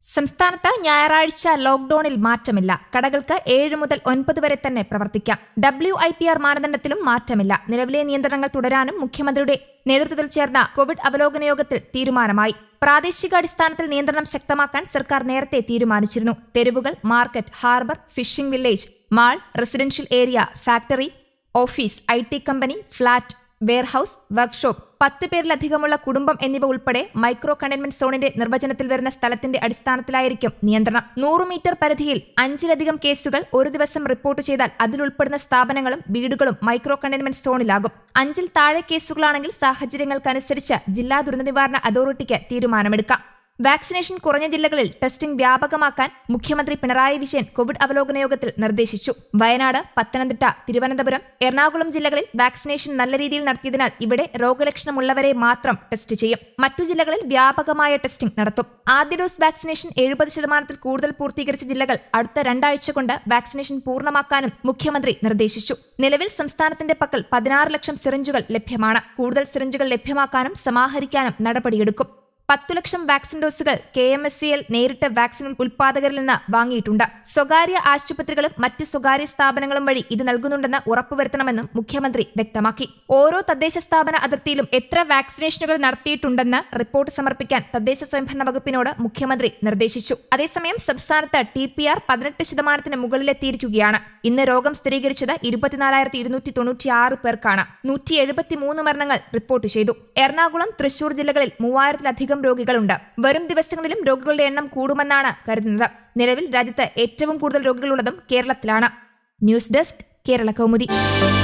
സംസ്ഥാനത്ത് ഞായറാഴ്ച ലോക്ഡൌണിൽ മാറ്റമില്ല. കടകൾക്ക് 7 മുതൽ 9 വരെ തന്നെ പ്രവർത്തിക്കാം. WIPR മാനദണ്ഡത്തിലും മാറ്റമില്ല. നിലവിലെ നിയന്ത്രണങ്ങൾ തുടരാനും മുഖ്യമന്ത്രിയുടെ നേതൃത്വത്തിൽ ചേർന്ന കോവിഡ് അവലോകന യോഗത്തിൽ തീരുമാനമായി. പ്രാദേശികാടിസ്ഥാനത്തിൽ നിയന്ത്രണം ശക്തമാക്കാൻ സർക്കാർ നേരത്തെ തീരുമാനിച്ചിരുന്നു. തെരുവുകൾ, market, harbour, fishing village, mall, residential area, factory, office, IT company, flat, warehouse, workshop, 10 പേരിലധികമുള്ള കുടുംബം എന്നിവ ഉൾപ്പെടെ മൈക്രോ കണ്ടെയ്ൻമെന്റ് സോണിന്റെ നിർവചനത്തിൽ വരുന്ന സ്ഥലത്തിന്റെ അടിസ്ഥാനത്തിലായിരിക്കും നിയന്ത്രണം. 100 മീറ്റർ പരിധിയിൽ 5-ലധികം കേസുകൾ ഒരു ദിവസം റിപ്പോർട്ട് ചെയ്താൽ അതിലുൾപ്പെടുന്ന സ്ഥാപനങ്ങളും വീടുകളും മൈക്രോ കണ്ടെയ്ൻമെന്റ് സോണിലാകും. 5-ൽ താഴെ കേസുകളാണെങ്കിൽ സാഹചര്യങ്ങൾക്കനുസരിച്ച് ജില്ലാ ദുരന്തനിവാരണ അതോറിറ്റിക്ക് തീരുമാനമെടുക്കാം. വാക്സിനേഷൻ കുറഞ്ഞ ജില്ലകളിൽ ടെസ്റ്റിംഗ് വ്യാപകമാക്കാൻ മുഖ്യമന്ത്രി പിണറായി വിജയൻ കോവിഡ് അവലോകന യോഗത്തിൽ നിർദ്ദേശിച്ചു. വയനാട്, പത്തനംതിട്ട, തിരുവനന്തപുരം, എറണാകുളം ജില്ലകളിൽ വാക്സിനേഷൻ നല്ല രീതിയിൽ നടത്തിയതിനാൽ ഇവിടെ രോഗലക്ഷണമുള്ളവരെ മാത്രം ടെസ്റ്റ് ചെയ്യും. മറ്റു ജില്ലകളിൽ വ്യാപകമായ ടെസ്റ്റിംഗ് നടത്തും. ആദ്യ ഡോസ് വാക്സിനേഷൻ 70% കൂടുതൽ പൂർത്തീകരിച്ച ജില്ലകൾ അടുത്ത 2 ആഴ്ച കൊണ്ട് വാക്സിനേഷൻ പൂർണ്ണമാക്കാനും മുഖ്യമന്ത്രി നിർദ്ദേശിച്ചു. നിലവിൽ സംസ്ഥാനത്തിന്റെ പക്കൽ 16 ലക്ഷം സിറിഞ്ചുകൾ ലഭ്യമാണ്. കൂടുതൽ സിറിഞ്ചുകൾ ലഭ്യമാക്കാനും സമാഹരിക്കാനും നടപടിയെടുക്കും. 10 ലക്ഷം വാക്സിൻ ഡോസുകൾ KMSCL നേരിട്ട് വാക്സിൻ ഉൽപാദകരിൽ നിന്ന് വാങ്ങിയിട്ടുണ്ട്. സ്വകാര്യ ആശുപത്രികളും മറ്റ് സ്വകാര്യ സ്ഥാപനങ്ങളും വഴി ഇത് നൽകുന്നുണ്ടെന്ന് ഉറപ്പുവരുത്തണമെന്നും മുഖ്യമന്ത്രി വ്യക്തമാക്കി. ഓരോ തദ്ദേശ സ്ഥാപന അതിർത്തിയിലും എത്ര വാക്സിനേഷനുകൾ നടത്തിയിട്ടുണ്ടെന്ന് റിപ്പോർട്ട് സമർപ്പിക്കാൻ തദ്ദേശ സ്വയംഭരണ വകുപ്പിനോട് മുഖ്യമന്ത്രി നിർദ്ദേശിച്ചു. അതേസമയം സംസ്ഥാനത്ത് TPR 18% മുകളിലെത്തിയിരിക്കുകയാണ്. ഇന്ന് രോഗം സ്ഥിരീകരിച്ചത് 24,296 പേർക്കാണ്. 173 മരണങ്ങൾ റിപ്പോർട്ട് ചെയ്തു. എറണാകുളം, തൃശൂർ ജില്ലകളിൽ 3000-ലധികം രോഗികളുണ്ട്. വരും ദിവസങ്ങളിലും രോഗികളുടെ എണ്ണം കൂടുമെന്നാണ് കരുതുന്നത്. നിലവിൽ രാജ്യത്ത് ഏറ്റവും കൂടുതൽ രോഗികളുള്ളതും കേരളത്തിലാണ്. News desk, Kerala Kaumudi.